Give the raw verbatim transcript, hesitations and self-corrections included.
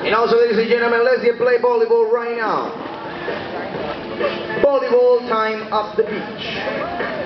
And also, ladies and gentlemen, let's get play volleyball right now. Volleyball time up the beach.